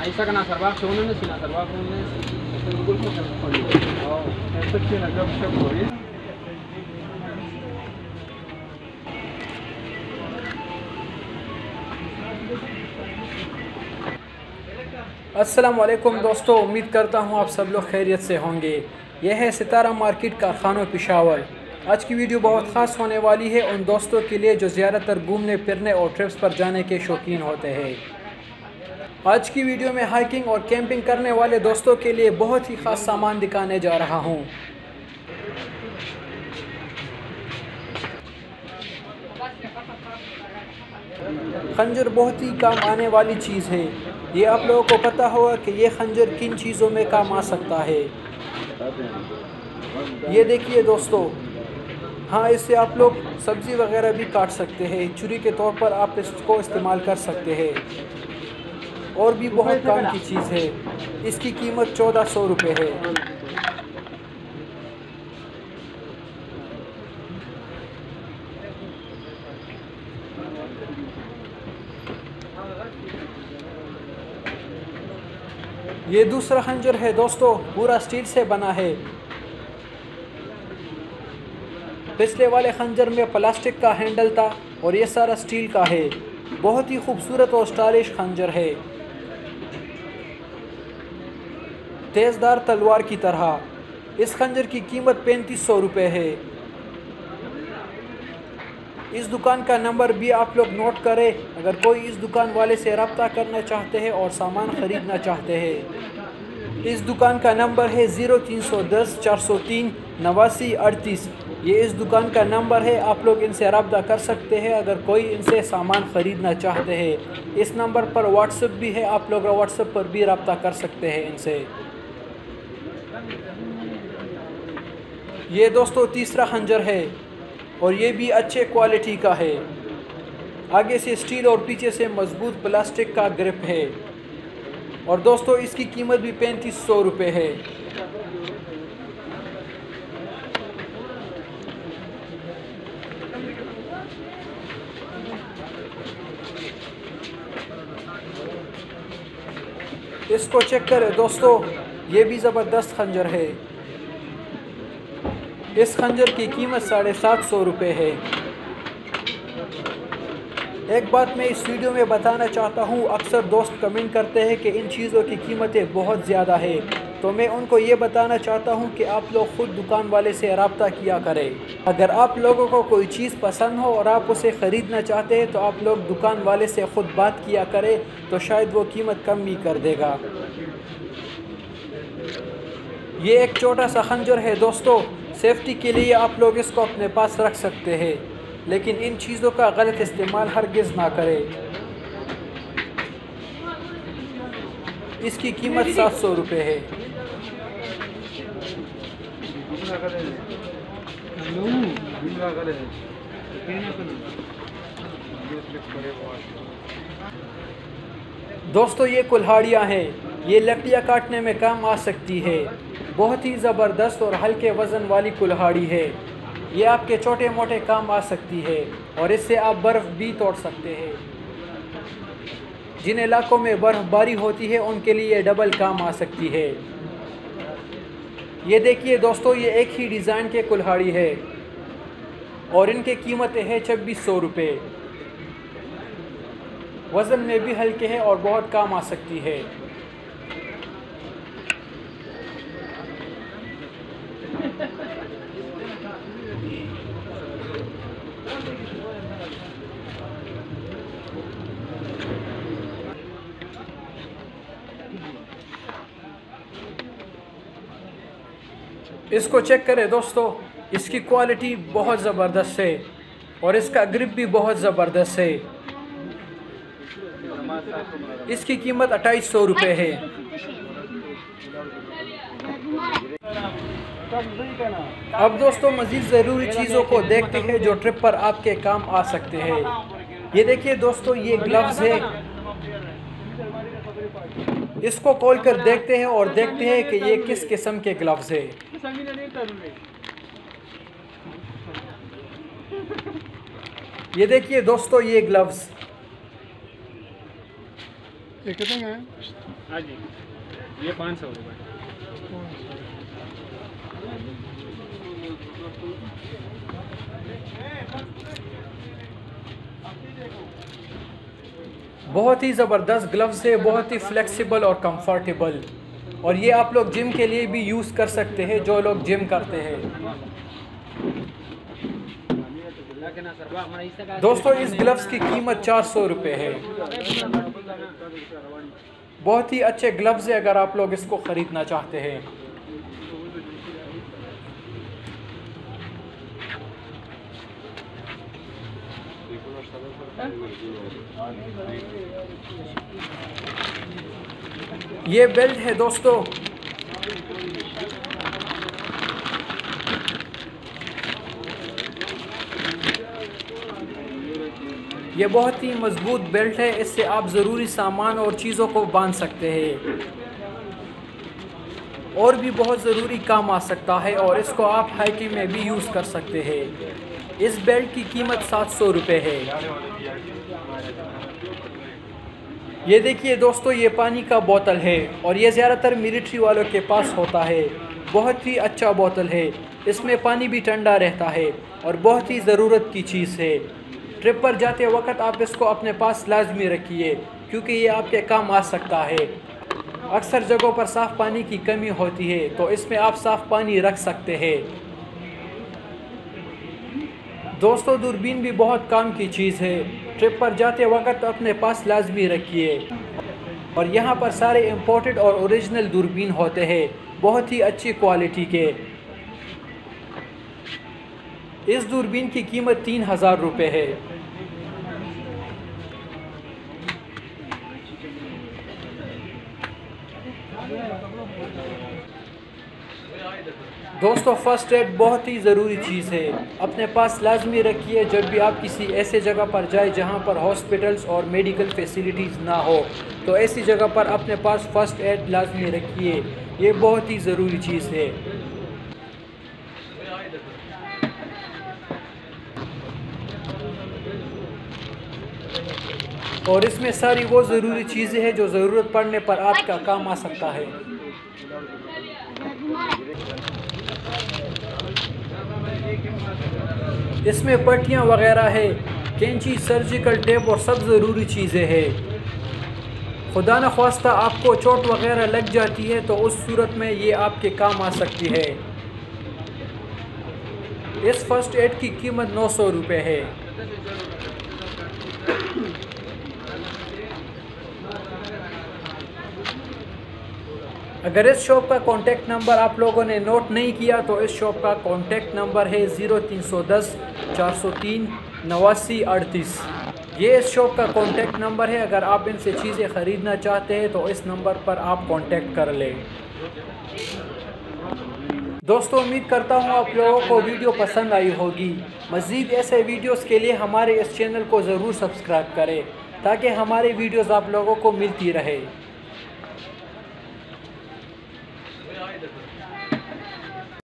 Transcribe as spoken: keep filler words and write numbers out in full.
Isa ka na sarwa ko na sila sarwa ko na Google ko sa phone. Oh, ऐसा क्यों ना जब सब हो रही अस्सलाम वालेकुम दोस्तों, उम्मीद करता हूँ आप सब लोग खैरियत से होंगे। यह है सितारा मार्केट कारखानों पेशावर। आज की वीडियो बहुत ख़ास होने वाली है उन दोस्तों के लिए जो ज़्यादातर घूमने फिरने और ट्रिप्स पर जाने के शौकीन होते हैं। आज की वीडियो में हाइकिंग और कैंपिंग करने वाले दोस्तों के लिए बहुत ही ख़ास सामान दिखाने जा रहा हूँ। खंजर बहुत ही काम आने वाली चीज़ है। ये आप लोगों को पता होगा कि ये खंजर किन चीज़ों में काम आ सकता है। ये देखिए दोस्तों, हाँ, इससे आप लोग सब्ज़ी वगैरह भी काट सकते हैं। छुरी के तौर पर आप इसको इस्तेमाल कर सकते हैं। और भी बहुत काम की चीज़ है। इसकी कीमत चौदह सौ रुपये है। ये दूसरा खंजर है दोस्तों, पूरा स्टील से बना है। पिछले वाले खंजर में प्लास्टिक का हैंडल था और ये सारा स्टील का है। बहुत ही खूबसूरत और स्टाइलिश खंजर है, तेज़दार तलवार की तरह। इस खंजर की कीमत पैंतीस सौ रुपये है। इस दुकान का नंबर भी आप लोग नोट करें अगर कोई इस दुकान वाले से रब्ता करना चाहते हैं और सामान ख़रीदना चाहते हैं। इस दुकान का नंबर है ज़ीरो तीन सौ दस चार सौ तीन नवासी अड़तीस। ये इस दुकान का नंबर है। आप लोग इनसे रब्ता कर सकते हैं अगर कोई इनसे सामान ख़रीदना चाहते हैं। इस नंबर पर व्हाट्सएप भी है, आप लोग व्हाट्सएप पर भी रब्ता कर सकते हैं इनसे। ये दोस्तों तीसरा खंजर है और ये भी अच्छे क्वालिटी का है। आगे से स्टील और पीछे से मजबूत प्लास्टिक का ग्रिप है। और दोस्तों इसकी कीमत भी पैंतीस सौ रुपये है। इसको चेक करें दोस्तों, ये भी ज़बरदस्त खंजर है। इस खंजर की कीमत साढ़े सात सौ रुपये है। एक बात मैं इस वीडियो में बताना चाहता हूँ, अक्सर दोस्त कमेंट करते हैं कि इन चीज़ों की कीमतें बहुत ज़्यादा है। तो मैं उनको ये बताना चाहता हूँ कि आप लोग ख़ुद दुकान वाले से रब्ता किया करें। अगर आप लोगों को कोई चीज़ पसंद हो और आप उसे ख़रीदना चाहते हैं तो आप लोग दुकान वाले से ख़ुद बात किया करें, तो शायद वो कीमत कम भी कर देगा। ये एक छोटा सा खंजर है दोस्तों, सेफ्टी के लिए आप लोग इसको अपने पास रख सकते हैं, लेकिन इन चीज़ों का गलत इस्तेमाल हरगिज़ ना करें। इसकी कीमत सात सौ रुपये है। दोस्तों ये कुल्हाड़ियाँ हैं। ये लकड़ियाँ काटने में काम आ सकती है। बहुत ही ज़बरदस्त और हल्के वज़न वाली कुल्हाड़ी है। ये आपके छोटे मोटे काम आ सकती है और इससे आप बर्फ़ भी तोड़ सकते हैं। जिन इलाकों में बर्फ़बारी होती है उनके लिए डबल काम आ सकती है। ये देखिए दोस्तों, ये एक ही डिज़ाइन के कुल्हाड़ी है और इनके कीमतें हैं छब्बीस सौ रुपये। वज़न में भी हल्के हैं और बहुत काम आ सकती है। इसको चेक करें दोस्तों, इसकी क्वालिटी बहुत ज़बरदस्त है और इसका ग्रिप भी बहुत ज़बरदस्त है। इसकी कीमत अट्ठाईस सौ रुपये है। अब दोस्तों मज़ीद ज़रूरी चीज़ों को देखते हैं जो ट्रिप पर आपके काम आ सकते हैं। ये देखिए दोस्तों, ये ग्लव्स है। इसको खोल कर देखते हैं और देखते हैं कि ये किस किस्म के ग्लव्स है। ये देखिए दोस्तों, ये ग्लव्स ये कितने का है? हाँ जी, ये पाँच सौ रुपये। बहुत ही ज़बरदस्त ग्लव्स है, बहुत ही फ्लेक्सिबल और कंफर्टेबल, और ये आप लोग जिम के लिए भी यूज़ कर सकते हैं जो लोग जिम करते हैं। दोस्तों इस ग्लव्स की कीमत चार सौ रुपये है। बहुत ही अच्छे ग्लव्स है अगर आप लोग इसको ख़रीदना चाहते हैं। ये बेल्ट है दोस्तों, ये बहुत ही मजबूत बेल्ट है, इससे आप ज़रूरी सामान और चीज़ों को बांध सकते हैं और भी बहुत ज़रूरी काम आ सकता है, और इसको आप हाइकिंग में भी यूज़ कर सकते हैं। इस बेल्ट की कीमत सात सौ रुपये है। ये देखिए दोस्तों, ये पानी का बोतल है और ये ज़्यादातर मिलिट्री वालों के पास होता है। बहुत ही अच्छा बोतल है, इसमें पानी भी ठंडा रहता है और बहुत ही ज़रूरत की चीज़ है। ट्रिप पर जाते वक्त आप इसको अपने पास लाजमी रखिए क्योंकि ये आपके काम आ सकता है। अक्सर जगहों पर साफ़ पानी की कमी होती है तो इसमें आप साफ़ पानी रख सकते हैं। दोस्तों दूरबीन भी बहुत काम की चीज़ है, ट्रिप पर जाते वक्त अपने पास लाजमी रखिए। और यहाँ पर सारे इम्पोर्टेड और ओरिजिनल दूरबीन होते हैं, बहुत ही अच्छी क्वालिटी के। इस दूरबीन की कीमत तीन हज़ार रुपये है। दोस्तों फर्स्ट एड बहुत ही ज़रूरी चीज़ है, अपने पास लाजमी रखिए। जब भी आप किसी ऐसे जगह पर जाए जहां पर हॉस्पिटल्स और मेडिकल फैसिलिटीज़ ना हो तो ऐसी जगह पर अपने पास फर्स्ट एड लाजमी रखिए, ये बहुत ही ज़रूरी चीज़ है। और इसमें सारी वो ज़रूरी चीज़ें हैं जो ज़रूरत पड़ने पर आपका काम आ सकता है। इसमें पट्टियाँ वगैरह है, कैंची, सर्जिकल टेप और सब ज़रूरी चीज़ें हैं। खुदा न ख्वास्ता आपको चोट वगैरह लग जाती है तो उस सूरत में ये आपके काम आ सकती है। इस फर्स्ट एड की कीमत नौ सौ रुपये है। अगर इस शॉप का कॉन्टैक्ट नंबर आप लोगों ने नोट नहीं किया तो इस शॉप का कॉन्टैक्ट नंबर है ज़ीरो तीन सौ दस चार सौ तीन नवासी अड़तीस। ये इस शॉप का कॉन्टैक्ट नंबर है। अगर आप इनसे चीज़ें ख़रीदना चाहते हैं तो इस नंबर पर आप कॉन्टैक्ट कर लें। दोस्तों उम्मीद करता हूँ आप लोगों को वीडियो पसंद आई होगी। मज़ीद ऐसे वीडियोस के लिए हमारे इस चैनल को ज़रूर सब्सक्राइब करें ताकि हमारे वीडियोस आप लोगों को मिलती रहे।